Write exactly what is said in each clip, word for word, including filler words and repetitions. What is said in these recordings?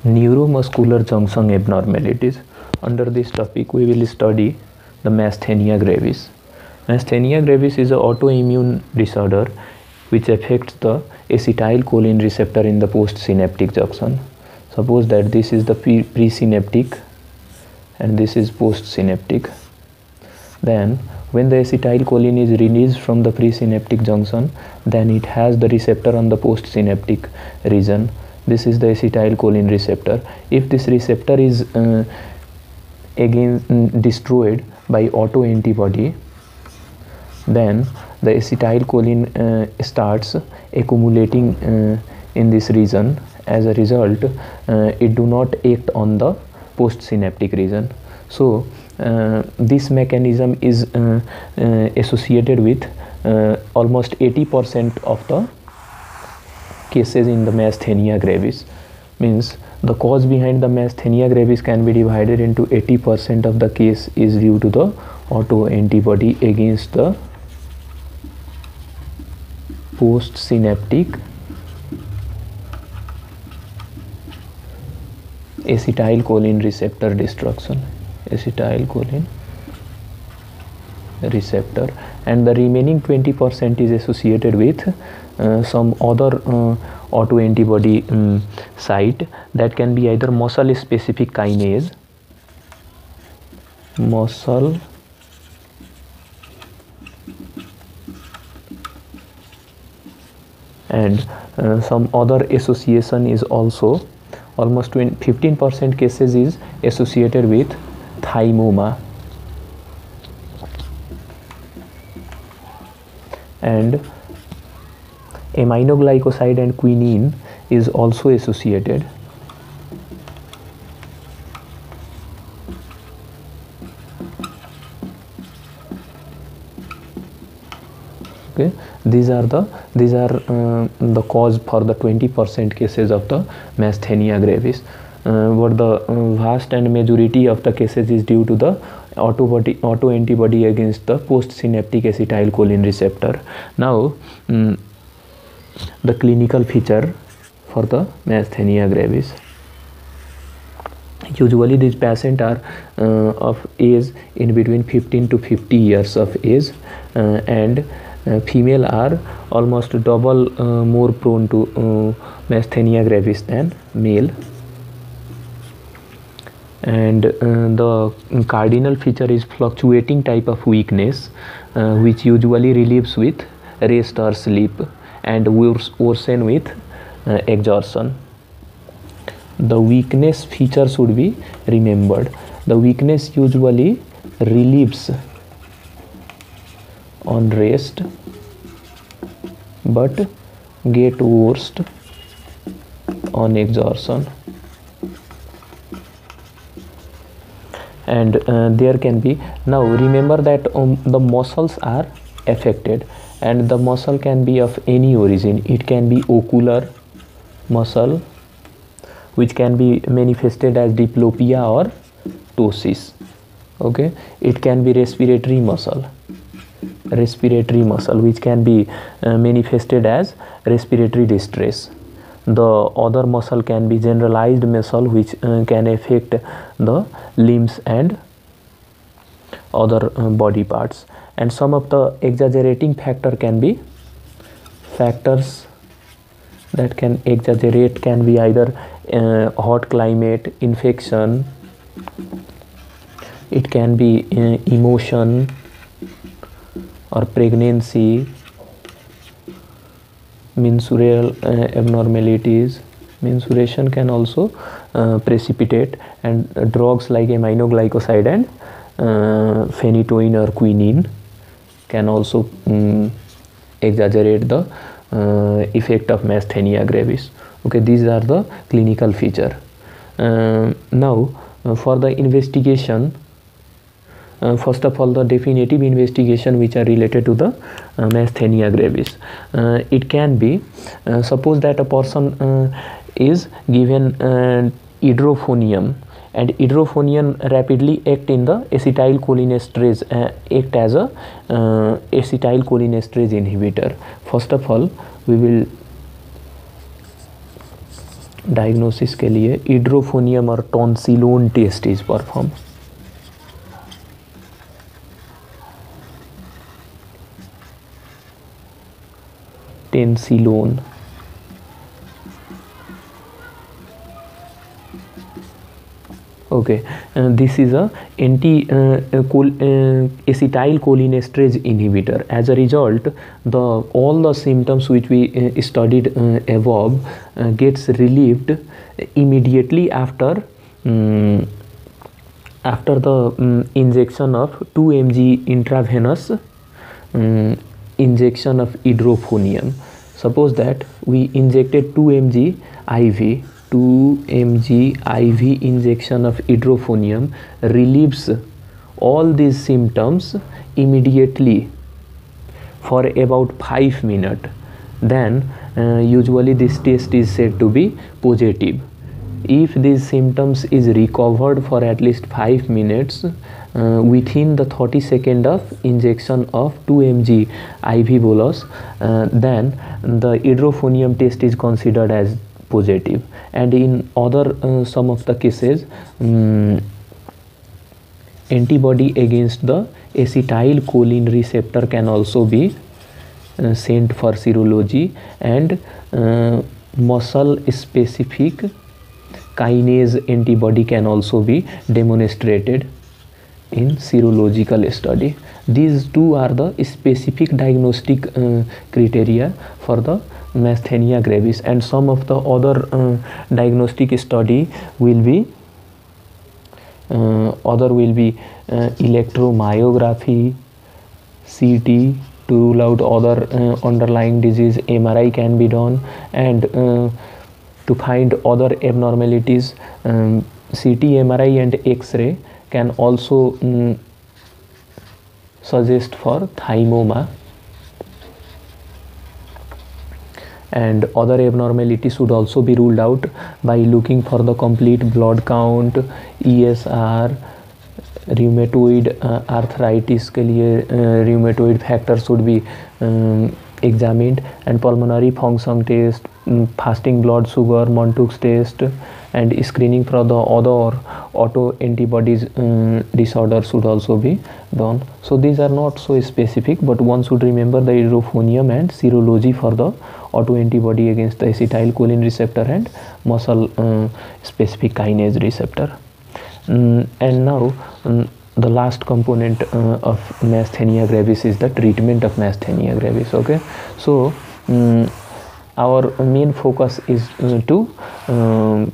Neuromuscular junction abnormalities. Under this topic, we will study the myasthenia gravis. Myasthenia gravis is an autoimmune disorder which affects the acetylcholine receptor in the postsynaptic junction. Suppose that this is the pre presynaptic and this is postsynaptic. Then when the acetylcholine is released from the presynaptic junction, then it has the receptor on the postsynaptic region. This is the acetylcholine receptor. If this receptor is uh, again mm, destroyed by autoantibody, then the acetylcholine uh, starts accumulating uh, in this region. As a result, uh, it do not act on the postsynaptic region. So uh, this mechanism is uh, uh, associated with uh, almost eighty percent of the cases in the myasthenia gravis. Means the cause behind the myasthenia gravis can be divided into eighty percent of the case is due to the autoantibody against the postsynaptic acetylcholine receptor destruction. Acetylcholine receptor, and the remaining twenty percent is associated with uh, some other uh, autoantibody um, site that can be either muscle specific kinase, muscle and uh, some other association is also almost fifteen percent cases is associated with thymoma, and aminoglycoside and quinine is also associated. Okay, these are the these are uh, the cause for the twenty percent cases of the myasthenia gravis. Uh, but the uh, vast and majority of the cases is due to the autobody autoantibody against the postsynaptic acetylcholine receptor. Now um, the clinical feature for the myasthenia gravis. Usually these patients are uh, of age in between fifteen to fifty years of age, uh, and uh, female are almost double uh, more prone to uh, myasthenia gravis than male. And uh, the cardinal feature is fluctuating type of weakness, uh, which usually relieves with rest or sleep and worsen with uh, exhaustion. The weakness feature should be remembered. The weakness usually relieves on rest but get worse on exhaustion. And uh, there can be, now remember that um, the muscles are affected, and the muscle can be of any origin. It can be ocular muscle, which can be manifested as diplopia or ptosis. Okay, it can be respiratory muscle, respiratory muscle which can be uh, manifested as respiratory distress. The other muscle can be generalized muscle, which uh, can affect the limbs and other uh, body parts. And some of the exaggerating factor can be factors that can exaggerate can be either uh, hot climate, infection, it can be uh, emotion or pregnancy, menstrual uh, abnormalities. Menstruation can also uh, precipitate, and uh, drugs like aminoglycoside and uh, phenytoin or quinine can also um, exaggerate the uh, effect of myasthenia gravis. Okay, these are the clinical feature. Uh, now uh, for the investigation, Uh, first of all, the definitive investigation which are related to the uh, myasthenia gravis. Uh, it can be, uh, suppose that a person uh, is given uh, idrophonium, and idrophonium rapidly act in the acetylcholinesterase, uh, act as a uh, acetylcholinesterase inhibitor. First of all, we will diagnosis के लिए edrophonium और tensilon test is perform. Tensilon. Okay, uh, this is a anti uh, chol uh, acetylcholinesterase inhibitor. As a result, the all the symptoms which we uh, studied uh, above uh, gets relieved immediately after um, after the um, injection of two milligrams intravenous um, injection of idrophonium. Suppose that we injected two milligrams I V. two milligrams I V injection of idrophonium relieves all these symptoms immediately for about five minutes. Then uh, usually this test is said to be positive. If these symptoms is recovered for at least five minutes uh, within the thirty second of injection of two milligrams I V bolus, uh, then the idrophonium test is considered as positive. And in other uh, some of the cases, um, antibody against the acetylcholine receptor can also be uh, sent for serology, and uh, muscle specific kinase antibody can also be demonstrated in serological study. These two are the specific diagnostic uh, criteria for the myasthenia gravis, and some of the other uh, diagnostic study will be uh, other will be uh, electromyography, C T to rule out other uh, underlying disease, M R I can be done, and uh, to find other abnormalities, um, C T, M R I and X-ray can also um, suggest for thymoma, and other abnormalities should also be ruled out by looking for the complete blood count, E S R, rheumatoid uh, arthritis के लिए uh, rheumatoid factor should be um, examined, and pulmonary function test, um, fasting blood sugar, Montague's test, and screening for the other auto antibodies um, disorder should also be done. So these are not so specific, but one should remember the idrophonium and serology for the autoantibody against the acetylcholine receptor and muscle uh, specific kinase receptor. Um, and now um, the last component uh, of myasthenia gravis is the treatment of myasthenia gravis. Okay, so um, our main focus is uh, to um,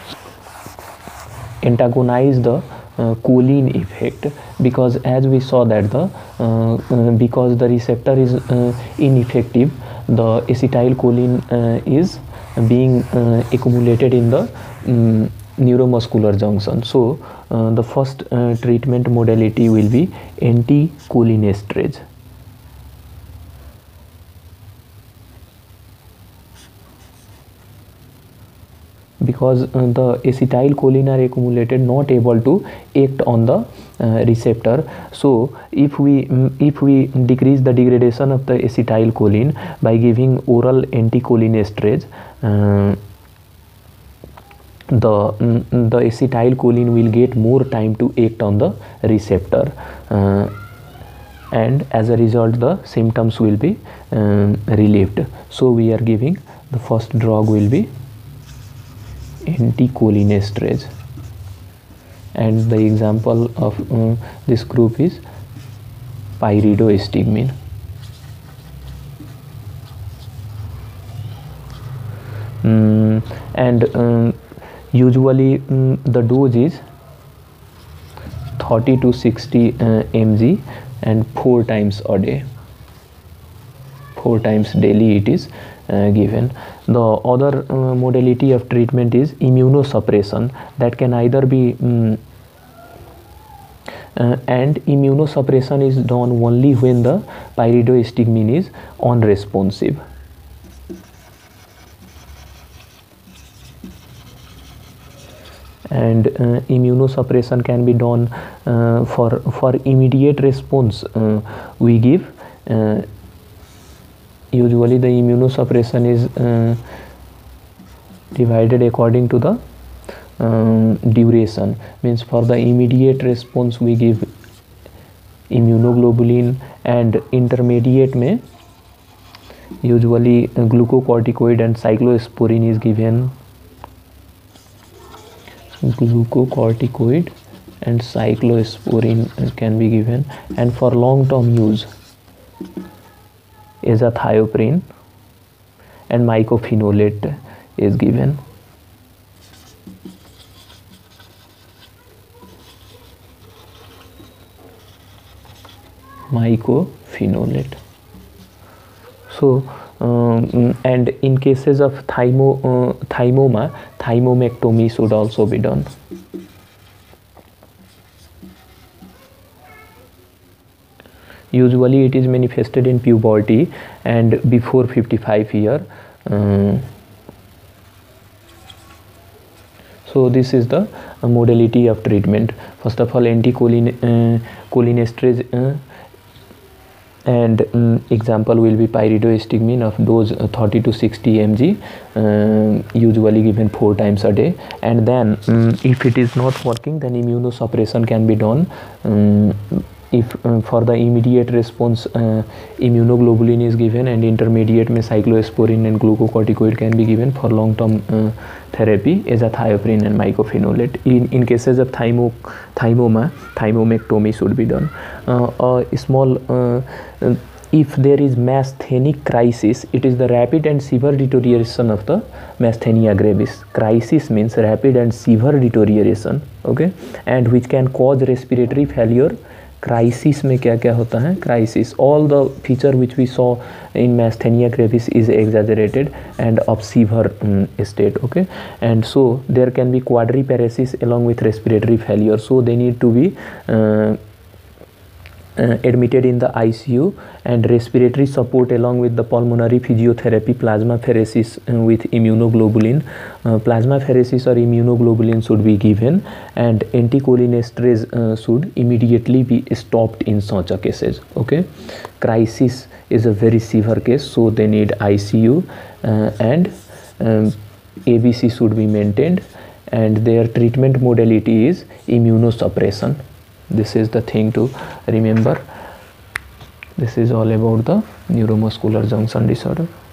antagonize the uh, choline effect, because as we saw that the uh, uh, because the receptor is uh, ineffective, the acetylcholine uh, is being uh, accumulated in the um, neuromuscular junction. So uh, the first uh, treatment modality will be anticholinesterase. Because uh, the acetylcholine are accumulated, not able to act on the uh, receptor. So if we um, if we decrease the degradation of the acetylcholine by giving oral anticholinesterase, uh, the um, the acetylcholine will get more time to act on the receptor, uh, and as a result the symptoms will be um, relieved. So we are giving the first drug will be anticholinesterase, and the example of uh, this group is pyridostigmine. Mm, and um, usually um, the dose is thirty to sixty uh, milligrams and four times a day. Four times daily it is uh, given. The other uh, modality of treatment is immunosuppression, that can either be um, uh, and immunosuppression is done only when the pyridostigmine is unresponsive. And uh, immunosuppression can be done uh, for for immediate response. Uh, we give uh, usually the immunosuppression is uh, divided according to the um, duration. Means for the immediate response we give immunoglobulin, and intermediate में usually glucocorticoid and cyclosporin is given. Glucocorticoid and cyclosporin can be given, and for long term use azathioprine and mycophenolate is given. Mycophenolate. So um, and in cases of thymo, uh, thymoma, thymomectomy should also be done. Usually it is manifested in puberty and before fifty-five year. Um, so this is the uh, modality of treatment. First of all, anticholine uh, cholinesterase uh, and um, example will be pyridostigmine of dose uh, thirty to sixty milligrams, uh, usually given four times a day. And then um, if it is not working, then immunosuppression can be done. Um, if uh, for the immediate response uh, immunoglobulin is given, and intermediate में cyclosporin and glucocorticoid can be given. For long term uh, therapy azathioprine and mycophenolate. In, in cases of thymo, thymoma, thymomectomy should be done. Uh, a small uh, if there is masthenic crisis, it is the rapid and severe deterioration of the masthenia gravis. Crisis means rapid and severe deterioration, okay, and which can cause respiratory failure. Crisis में क्या क्या होता है? Crisis, all the feature which we saw in masthenia gravis is exaggerated and of severe um, state, okay, and so there can be quadriparesis along with respiratory failure. So they need to be uh, Uh, admitted in the I C U, and respiratory support along with the pulmonary physiotherapy, plasmapheresis uh, with immunoglobulin. Uh, plasmapheresis or immunoglobulin should be given, and anticholinesterase uh, should immediately be stopped in such a cases. Okay, crisis is a very severe case, so they need I C U, uh, and um, A B C should be maintained, and their treatment modality is immunosuppression. This is the thing to remember. This is all about the neuromuscular junction disorder.